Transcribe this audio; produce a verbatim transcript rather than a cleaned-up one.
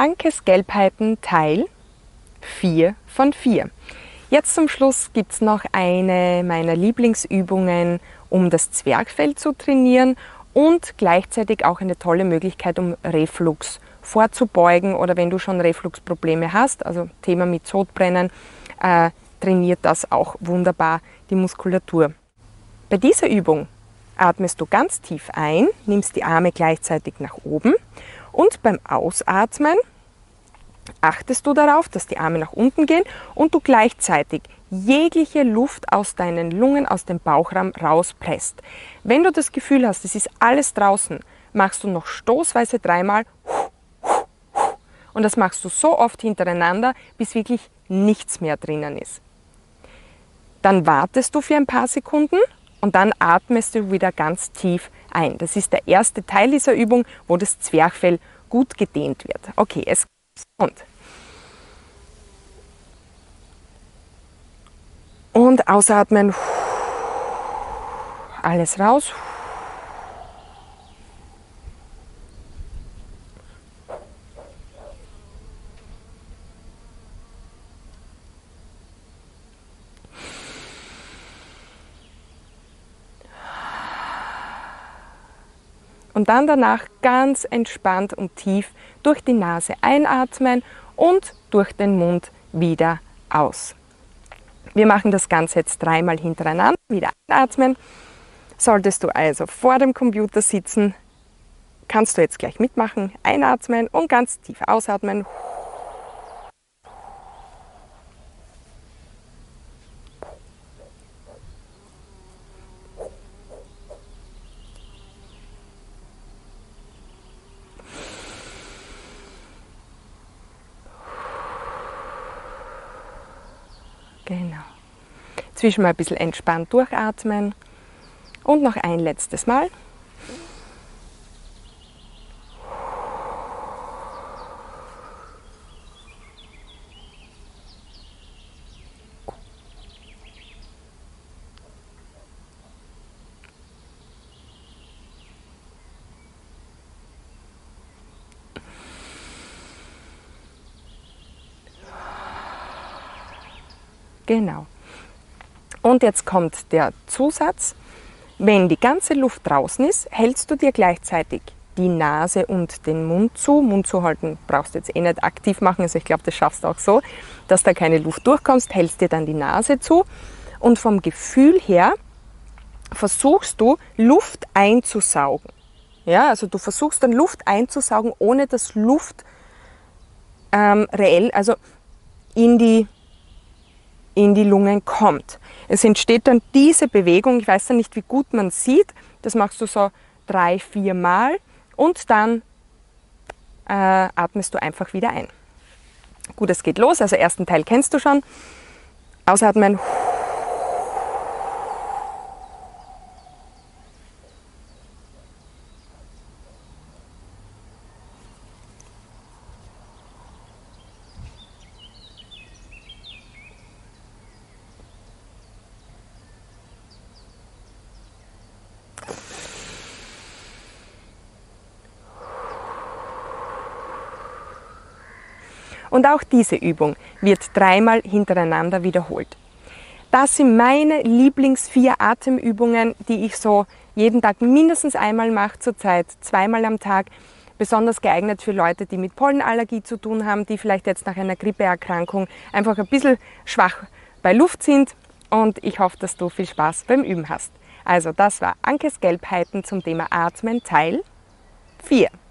Ankes Gelbheiten Teil vier von vier. Jetzt zum Schluss gibt es noch eine meiner Lieblingsübungen, um das Zwerchfell zu trainieren und gleichzeitig auch eine tolle Möglichkeit, um Reflux vorzubeugen oder wenn du schon Refluxprobleme hast, also Thema mit Sodbrennen, äh, trainiert das auch wunderbar die Muskulatur. Bei dieser Übung atmest du ganz tief ein, nimmst die Arme gleichzeitig nach oben und beim Ausatmen achtest du darauf, dass die Arme nach unten gehen und du gleichzeitig jegliche Luft aus deinen Lungen, aus dem Bauchraum rauspresst. Wenn du das Gefühl hast, es ist alles draußen, machst du noch stoßweise dreimal und das machst du so oft hintereinander, bis wirklich nichts mehr drinnen ist. Dann wartest du für ein paar Sekunden und dann atmest du wieder ganz tief ein. Das ist der erste Teil dieser Übung, wo das Zwerchfell gut gedehnt wird. Okay, es und. Und ausatmen. Alles raus. Und dann danach ganz entspannt und tief durch die Nase einatmen und durch den Mund wieder aus. Wir machen das Ganze jetzt dreimal hintereinander. Wieder einatmen. Solltest du also vor dem Computer sitzen, kannst du jetzt gleich mitmachen. Einatmen und ganz tief ausatmen. Genau. Zwischen mal ein bisschen entspannt durchatmen und noch ein letztes Mal. Genau. Und jetzt kommt der Zusatz. Wenn die ganze Luft draußen ist, hältst du dir gleichzeitig die Nase und den Mund zu. Mund zu halten brauchst du jetzt eh nicht aktiv machen, also ich glaube, das schaffst du auch so, dass da keine Luft durchkommt, hältst dir dann die Nase zu und vom Gefühl her versuchst du Luft einzusaugen. Ja, also du versuchst dann Luft einzusaugen, ohne dass Luft ähm, reell, also in die in die Lungen kommt. Es entsteht dann diese Bewegung, ich weiß dann nicht, wie gut man sieht, das machst du so drei, vier Mal und dann äh, atmest du einfach wieder ein. Gut, es geht los, also ersten Teil kennst du schon. Ausatmen. Und auch diese Übung wird dreimal hintereinander wiederholt. Das sind meine Lieblings vier Atemübungen, die ich so jeden Tag mindestens einmal mache, zurzeit zweimal am Tag. Besonders geeignet für Leute, die mit Pollenallergie zu tun haben, die vielleicht jetzt nach einer Grippeerkrankung einfach ein bisschen schwach bei Luft sind. Und ich hoffe, dass du viel Spaß beim Üben hast. Also das war Ankes Gelbheiten zum Thema Atmen Teil vier.